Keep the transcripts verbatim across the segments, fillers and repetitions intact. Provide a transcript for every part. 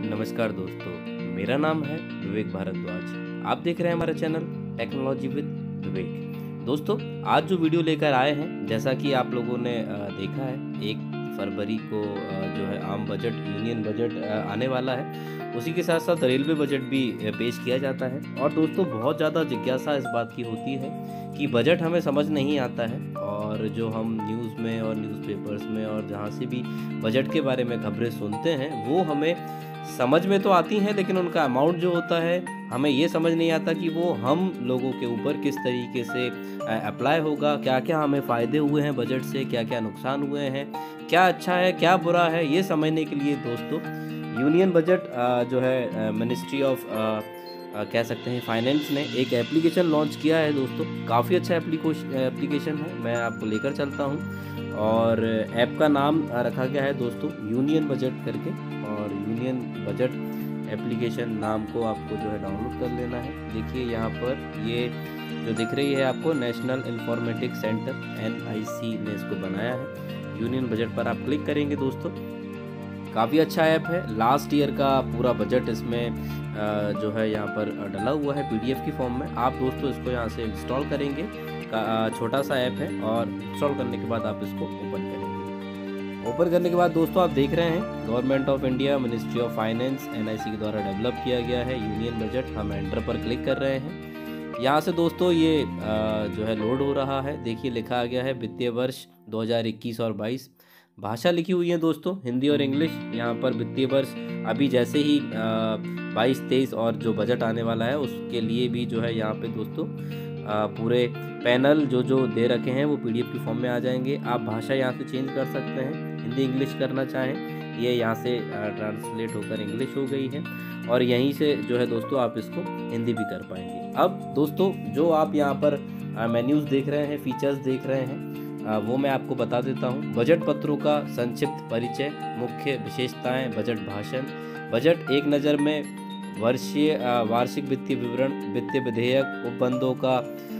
नमस्कार दोस्तों, मेरा नाम है विवेक भारद्वाज। आप देख रहे हैं हमारा चैनल टेक्नोलॉजी विद विवेक। दोस्तों, आज जो वीडियो लेकर आए हैं, जैसा कि आप लोगों ने देखा है, एक फरवरी को जो है आम बजट, यूनियन बजट आने वाला है। उसी के साथ साथ रेलवे बजट भी पेश किया जाता है। और दोस्तों, बहुत ज़्यादा जिज्ञासा इस बात की होती है कि बजट हमें समझ नहीं आता है, और जो हम न्यूज़ में और न्यूज़पेपर्स में और जहाँ से भी बजट के बारे में खबरें सुनते हैं, वो हमें समझ में तो आती हैं, लेकिन उनका अमाउंट जो होता है हमें ये समझ नहीं आता कि वो हम लोगों के ऊपर किस तरीके से अप्लाई होगा, क्या क्या हमें फ़ायदे हुए हैं बजट से, क्या क्या नुकसान हुए हैं, क्या अच्छा है क्या बुरा है। ये समझने के लिए दोस्तों यूनियन बजट जो है मिनिस्ट्री ऑफ कह सकते हैं फाइनेंस ने एक एप्लीकेशन लॉन्च किया है। दोस्तों, काफ़ी अच्छा एप्लीकेशन है, मैं आपको लेकर चलता हूं। और ऐप का नाम रखा गया है दोस्तों यूनियन बजट करके, और यूनियन बजट एप्लीकेशन नाम को आपको जो है डाउनलोड कर लेना है। देखिए यहाँ पर ये जो दिख रही है आपको, national informatic centre N I C ने इसको बनाया है। यूनियन बजट पर आप क्लिक करेंगे दोस्तों, काफ़ी अच्छा ऐप है। लास्ट ईयर का पूरा बजट इसमें जो है यहाँ पर डला हुआ है पीडीएफ की फॉर्म में। आप दोस्तों इसको यहाँ से इंस्टॉल करेंगे, छोटा सा ऐप है, और इंस्टॉल करने के बाद आप इसको ओपन करेंगे। ओपन करने के बाद दोस्तों आप देख रहे हैं government of India, ministry of finance, NIC के द्वारा डेवलप किया गया है यूनियन बजट। हम एंटर पर क्लिक कर रहे हैं। यहाँ से दोस्तों ये जो है लोड हो रहा है। देखिए लिखा गया है वित्तीय वर्ष दो हज़ार इक्कीस और बाईस। भाषा लिखी हुई है दोस्तों हिंदी और इंग्लिश। यहाँ पर वित्तीय वर्ष अभी जैसे ही बाईस तेईस और जो बजट आने वाला है उसके लिए भी जो है यहाँ पे दोस्तों आ, पूरे पैनल जो जो दे रखे हैं वो पीडीएफ की फॉर्म में आ जाएंगे। आप भाषा यहाँ से चेंज कर सकते हैं, हिंदी इंग्लिश करना चाहें, ये यहाँ से ट्रांसलेट होकर इंग्लिश हो गई है, और यहीं से जो है दोस्तों आप इसको हिंदी भी कर पाएंगे। अब दोस्तों जो आप यहाँ पर मेन्यूज़ देख रहे हैं, फीचर्स देख रहे हैं, वो मैं आपको बता देता हूँ। बजट पत्रों का संक्षिप्त परिचय, मुख्य विशेषताएं, बजट भाषण, बजट एक नज़र में, वर्षीय वार्षिक वित्तीय विवरण, वित्तीय विधेयक, उपबंधों का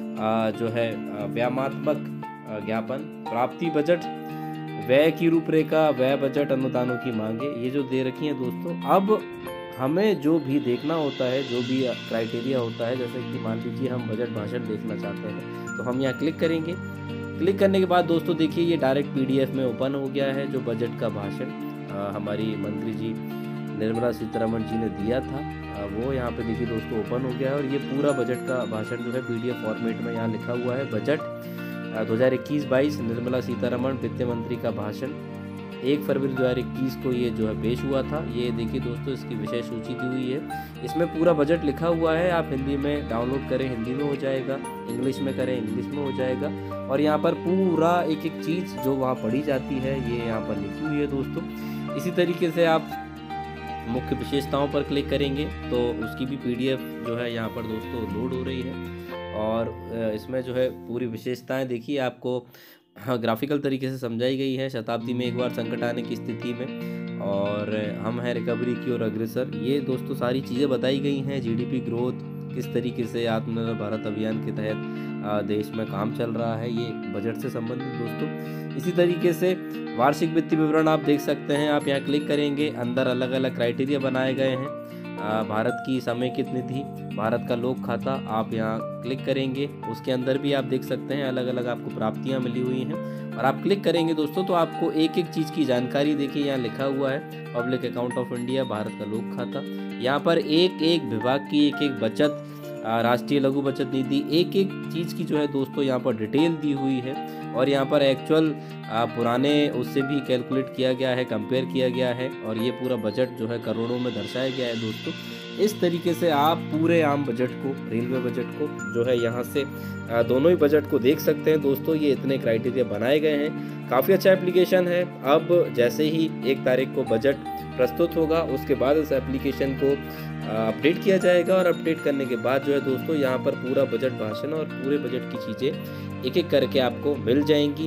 जो है व्यायामात्मक ज्ञापन, प्राप्ति बजट, व्यय की रूपरेखा, व्यय बजट, अनुदानों की मांगे, ये जो दे रखी हैं दोस्तों। अब हमें जो भी देखना होता है, जो भी क्राइटेरिया होता है, जैसे कि मान लीजिए हम बजट भाषण देखना चाहते हैं, तो हम यहाँ क्लिक करेंगे। क्लिक करने के बाद दोस्तों देखिए ये डायरेक्ट पीडीएफ में ओपन हो गया है। जो बजट का भाषण हमारी मंत्री जी निर्मला सीतारमण जी ने दिया था, आ, वो यहाँ पे देखिए दोस्तों ओपन हो गया है। और ये पूरा बजट का भाषण जो है पीडीएफ फॉर्मेट में यहाँ लिखा हुआ है। बजट दो हज़ार इक्कीस बाईस निर्मला सीतारमण वित्त मंत्री का भाषण एक फरवरी दो हज़ार इक्कीस को ये जो है पेश हुआ था। ये देखिए दोस्तों इसकी विषय सूची दी हुई है, इसमें पूरा बजट लिखा हुआ है। आप हिंदी में डाउनलोड करें, हिंदी में हो जाएगा, इंग्लिश में करें, इंग्लिश में हो जाएगा। और यहाँ पर पूरा एक एक चीज़ जो वहाँ पढ़ी जाती है ये यहाँ पर लिखी हुई है दोस्तों। इसी तरीके से आप मुख्य विशेषताओं पर क्लिक करेंगे तो उसकी भी पीडीएफ जो है यहाँ पर दोस्तों लोड हो रही है। और इसमें जो है पूरी विशेषताएँ देखिए आपको हाँ ग्राफिकल तरीके से समझाई गई है। शताब्दी में एक बार संकट आने की स्थिति में, और हम हैं रिकवरी की ओर अग्रसर, ये दोस्तों सारी चीज़ें बताई गई हैं। जीडीपी ग्रोथ किस तरीके से आत्मनिर्भर भारत अभियान के तहत देश में काम चल रहा है, ये बजट से संबंधित दोस्तों। इसी तरीके से वार्षिक वित्तीय विवरण आप देख सकते हैं। आप यहाँ क्लिक करेंगे, अंदर अलग अलग क्राइटेरिया बनाए गए हैं। भारत की समेकित निधि, भारत का लोक खाता, आप यहाँ क्लिक करेंगे, उसके अंदर भी आप देख सकते हैं अलग अलग आपको प्राप्तियाँ मिली हुई हैं। और आप क्लिक करेंगे दोस्तों तो आपको एक एक चीज़ की जानकारी देखिए यहाँ लिखा हुआ है। Public account of India, Bharat का लोक खाता, यहाँ पर एक एक विभाग की एक एक बचत, राष्ट्रीय लघु बचत निधि, एक एक चीज़ की जो है दोस्तों यहाँ पर डिटेल दी हुई है। और यहाँ पर एक्चुअल पुराने उससे भी कैलकुलेट किया गया है, कंपेयर किया गया है, और ये पूरा बजट जो है करोड़ों में दर्शाया गया है दोस्तों। इस तरीके से आप पूरे आम बजट को, रेलवे बजट को जो है यहाँ से दोनों ही बजट को देख सकते हैं दोस्तों। ये इतने क्राइटेरिया बनाए गए हैं, काफ़ी अच्छा एप्लीकेशन है। अब जैसे ही एक तारीख को बजट प्रस्तुत होगा उसके बाद इस एप्लीकेशन को अपडेट किया जाएगा, और अपडेट करने के बाद जो है दोस्तों यहाँ पर पूरा बजट भाषण और पूरे बजट की चीज़ें एक एक करके आपको मिल जाएंगी।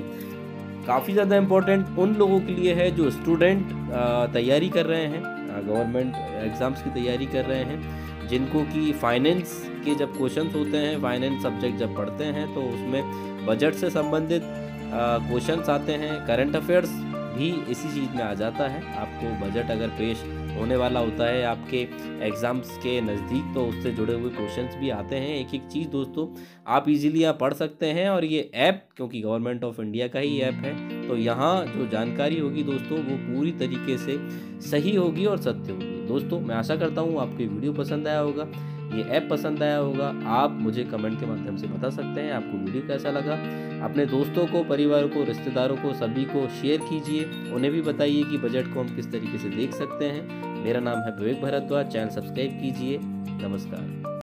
काफ़ी ज़्यादा इम्पोर्टेंट उन लोगों के लिए है जो स्टूडेंट तैयारी कर रहे हैं, गवर्नमेंट एग्ज़ाम्स की तैयारी कर रहे हैं, जिनको कि फाइनेंस के जब क्वेश्चंस होते हैं, फाइनेंस सब्जेक्ट जब पढ़ते हैं तो उसमें बजट से संबंधित क्वेश्चंस आते हैं, करंट अफेयर्स भी इसी चीज़ में आ जाता है। आपको बजट अगर पेश होने वाला होता है आपके एग्ज़ाम्स के नज़दीक, तो उससे जुड़े हुए क्वेश्चंस भी आते हैं। एक एक चीज़ दोस्तों आप इजीली यहाँ पढ़ सकते हैं। और ये ऐप क्योंकि गवर्नमेंट ऑफ इंडिया का ही ऐप है, तो यहाँ जो जानकारी होगी दोस्तों वो पूरी तरीके से सही होगी और सत्य होगी। दोस्तों मैं आशा करता हूँ आपको ये वीडियो पसंद आया होगा, ये ऐप पसंद आया होगा। आप मुझे कमेंट के माध्यम से बता सकते हैं आपको वीडियो कैसा लगा। अपने दोस्तों को, परिवार को, रिश्तेदारों को, सभी को शेयर कीजिए। उन्हें भी बताइए कि बजट को हम किस तरीके से देख सकते हैं। मेरा नाम है विवेक भारद्वाज। चैनल सब्सक्राइब कीजिए। नमस्कार।